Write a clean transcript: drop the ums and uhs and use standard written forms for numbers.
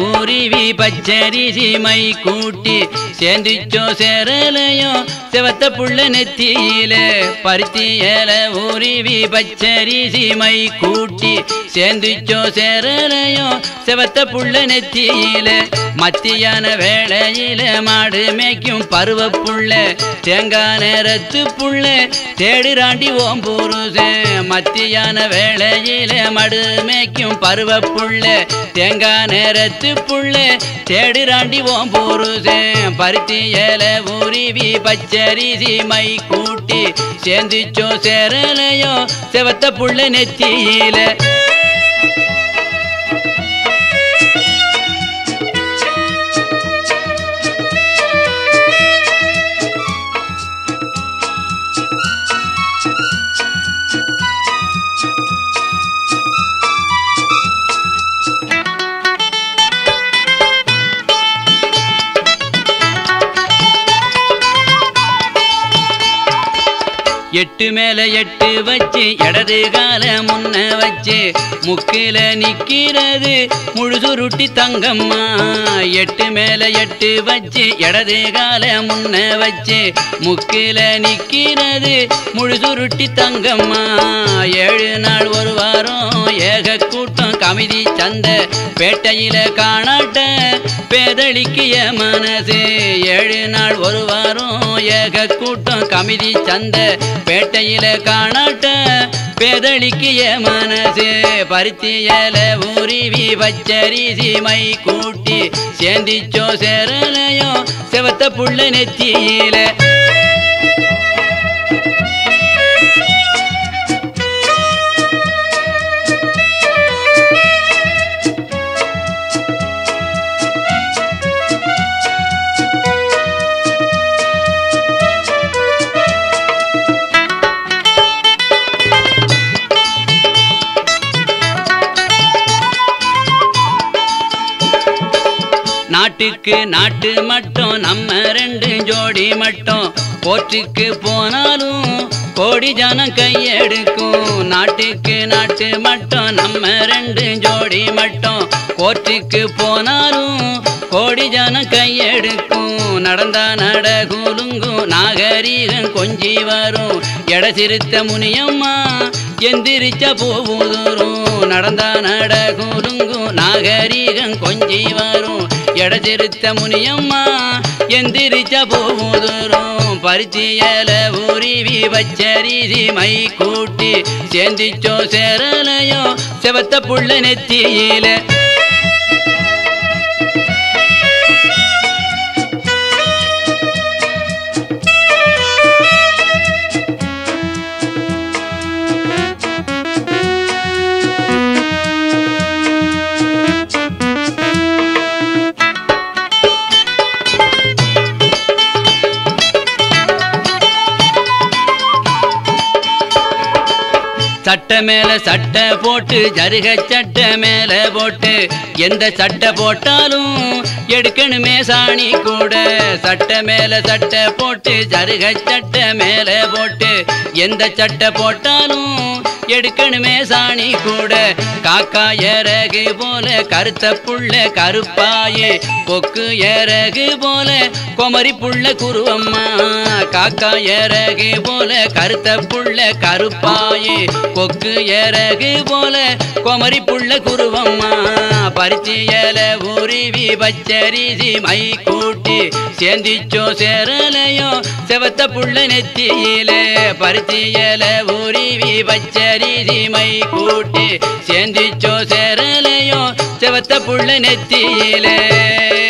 உருவி பச்சரிசி மை கூட்டி சேர்ந்துச்சோ சேரலையோ செவத்த புள்ள நெத்தியில பருத்தி இலை உருவி பச்சரிசி மை கூட்டி சேர்ந்துச்சோ சேரலையோ செவத்த புள்ள நெத்தியில மத்தியான வேளையில மாடு மேய்க்கும் பருவ புள்ள தேங்காய் நேரத்து புள்ள தேடுறாண்டி ஓம் புருஷன் மத்தியான வேளையில மாடு மேய்க்கும் பருவ புள்ள தேங்காய் நேரத்து புள்ள தேடுறாண்டி ஓம் புருஷன் பருத்தி இலை உருவி பச்சரிசி மை கூட்டி சேர்ந்துச்சோ சேரலையோ செவத்த புள்ள நெத்தியில எட்டு மேல எட்டு வச்சு இடது கால முன்ன வச்சு முக்கில நிக்கிறது முழுதுருட்டி தங்கம்மா எட்டு மேல எட்டு வச்சு இடது கால முன்ன வச்சு முக்கில நிக்கிறது முழுதுருட்டி தங்கம்மா 7 நாள் ஒரு வாரம் ஏக கூட்டம் கமிதி சந்த பேட்டையில காணாட்ட பேதளிக்கிய மனசு 7 நாள் ஒரு வாரம் ஏக கூட்டம் கமிதி சந்த பேட்டையில காணாட்ட பேதளிக்கிய மனசு பருத்தி இலை உருவி பச்சரிசி மை கூட்டி சேர்ந்துச்சோ சேரலையோ செவத்த புள்ள நெத்தியில நாட்டுக்கு நாட்டு மட்டும் நம்ம 2 ஜோடி மட்டும் போற்றுக்கு போனாலும் கோடி ஜனம் கையெடுக்கும் நாட்டுக்கு நாட்டு மட்டும் நம்ம 2 ஜோடி மட்டும் போற்றுக்கு போனாலும் கோடி ஜனம் கையெடுக்கும் நடந்தா நடகுலுங்கும் நாகரீகம் கொஞ்சி வரும் எட சிறுத்த முனியம்மா எந்திரிச்ச போவுதூரும் நடந்தா நடகுலுங்கும் நாகரீகம் கொஞ்சி வரும் எட சிறுத்த முனியம்மா எந்திரிச்ச போவுதூரும் பருத்தி இலை உருவி பச்சரிசி மை கூட்டி சேர்ந்துச்சோ சேரலையோ செவத்த புள்ள நெத்தியில சட்டை மேல சட்டை போட்டு ஜருக சட்டை மேல போட்டு எந்த சட்டை போட்டாலும் எடுக்கணுமே சாணி கூட சட்டை மேல சட்டை போட்டு ஜருக சட்டை மேல போட்டு எந்த சட்டை போட்டாலும் எடுக்கணுமே சாணி கூட காக்கா இறகு போல கருத்த புள்ள கருப்பாயே கொக்கு இறகு போல குமரி புள்ள குருவம்மா காக்கா இறகு போல கருத்த புள்ள கருப்பாயே கொக்கு இறகு போல குமரி புள்ள குருவம்மா பருத்தி இலை உருவி பச்சரிசி மை கூட்டி சேர்ந்துச்சோ சேரலையோ செவத்த புள்ள நெத்தியில பருத்தி இலை உருவி பச்சரிசி மை கூட்டி சேர்ந்துச்சோ சேரலையோ செவத்த புள்ள நெத்தியில